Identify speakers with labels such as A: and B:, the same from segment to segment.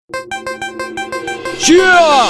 A: Yeah!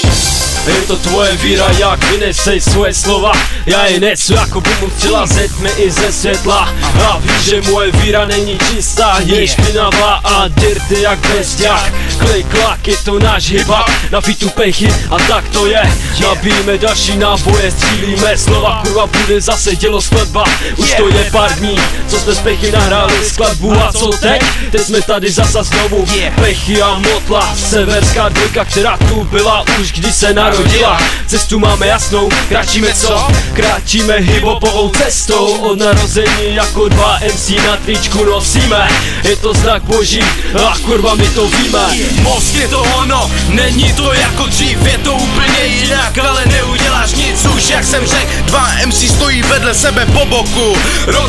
A: Je to tvoje víra, jak vynesej svoje slova. Já je nesu jako bumu střela, zeď mi i ze světla. A víš, že moje víra není čistá, je špinavá a dirty jak bestiák. Klik, klak, je to náš hip-hop, na fitu pechy a tak to je. Nabíjíme další náboje, střílíme slova, kurva bude zase dělo skladba. Už to je pár dní, co jsme z Pechy nahráli skladbu a co teď? Teď jsme tady zasa znovu, Pechy a Motla, severská dvojka, která tu byla už když se narodila. Cestu máme jasnou, kráčíme co? Kráčíme hip-hopovou cestou, od narození jako dva MC na tričku nosíme. Je to znak boží a kurva my to víme.
B: Most je to ono, není to jako dřív, je to úplně jinak, ale neuděláš nic už, jak jsem řekl, dva MC stojí vedle sebe po boku. Rok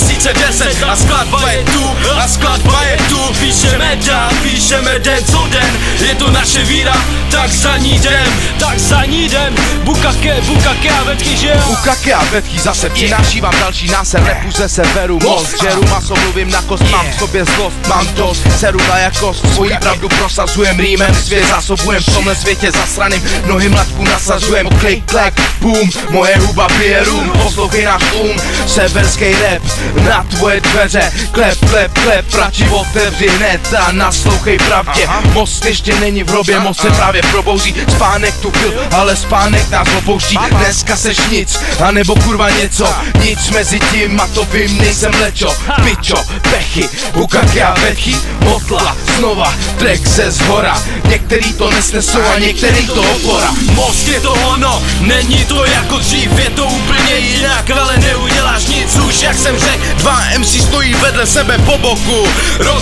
B: 2010 a skladba je tu, a skladba je tu. Píšeme dál, píšeme den co den, je to naše víra, tak za ní jdem, tak za ní jdem. Bukake a vetky, že jo?
C: Bukake a vetky zase přináší vám další náser, repu ze severu most. Žeru maso, mluvím na kost, mám v sobě zlost, mám dost, seru na jakost, svoji pravdu prosazujem rýmem, svět zásobujem v tomhle světě zasraným, mnohým laťku nasazujem, klik, klek, boom, moje huba pije rum, poslouchej náš severský rap na tvoje dveře, klep, klep, klep, prači otevři hned a naslouchej pravdě. Most ještě není v hrobě, most se právě probouzí, spánek tu byl, ale spánek nás opouští, dneska seš nic, anebo kurva něco, nic mezi tím a to vím, nejsem lečo, pičo, Pechy, Bukake a vetky, Motla, znova, track ze zhora, některý to nesnesou a některý to opora.
B: Most je to ono, není to jako dřív, je to úplně jinak, ale neuděláš nic už, jak jsem řekl, dva MC stojí vedle sebe po boku. Rok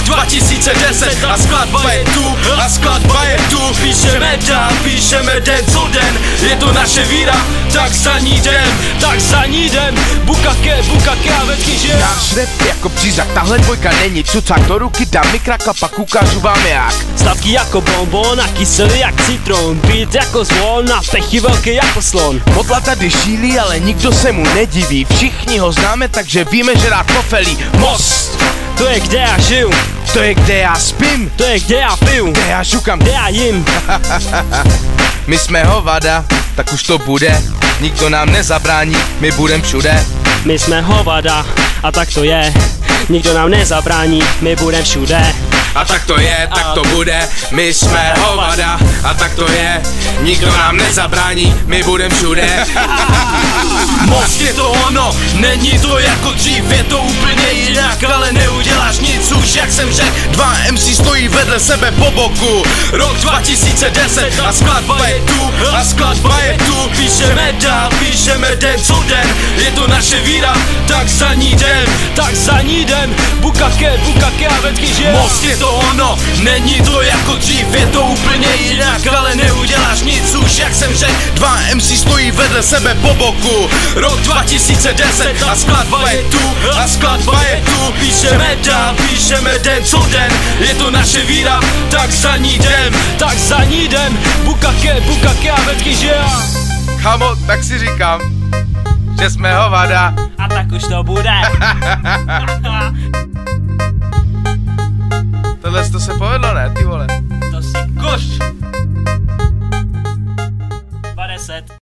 B: 2010 a skladba je tu, a skladba je tu. Píšeme dál, píšeme den co den, je to naše víra, tak za ní jdem, tak za ní jdem. Bukake a vetky, že?
C: Náš rap jako přízrak, tahle dvojka není cucák, do ruky dám mikrak a pak ukážu vám jak.
A: Sladký jako bonbon a kyselý jak citron, beat jako zvon a Pechy velký jako slon.
C: Motla tady šílí, ale nikdo se mu nediví, všichni ho známe, takže víme, že rád pofelí. Most!
A: To je kde já žiju,
C: to je kde já spím,
A: to je kde já piju,
C: kde já žukám,
A: kde já jim.
C: My jsme hovada, tak už to bude, nikdo nám nezabrání, my budem všude.
A: My jsme hovada a tak to je, nikdo nám nezabrání, my budem všude.
C: A tak to je, tak to bude, my jsme hovada, a tak to je, nikdo nám nezabrání, my budem všude.
B: Most je to ono, není to jako dřív, je to úplně jinak, ale neuděláš nic už, jak jsem řekl, dva MC stojí vedle sebe po boku. Rok 2010 a skladba je tu, a skladba je tu. Píšeme dál, píšeme den co den, je to naše víra, tak za ní jdem, tak za ní jdem. Bukake a vetky, že? Most je to ono, není to jako dřív, je to úplně jinak, ale neuděláš nic už, jak jsem řekl, dva MC stojí vedle sebe po boku. Rok 2010 a skladba je tu, a skladba je tu. Píšeme dál, píšeme den co den, je to naše víra, tak za ní jdem, tak za ní jdem. Bukake a vetky, že?
C: Kamo, tak si říkám, že jsme hovada.
A: A tak už to bude.
C: Tohle to se povedlo, ne, ty vole?
A: To si koš. 20.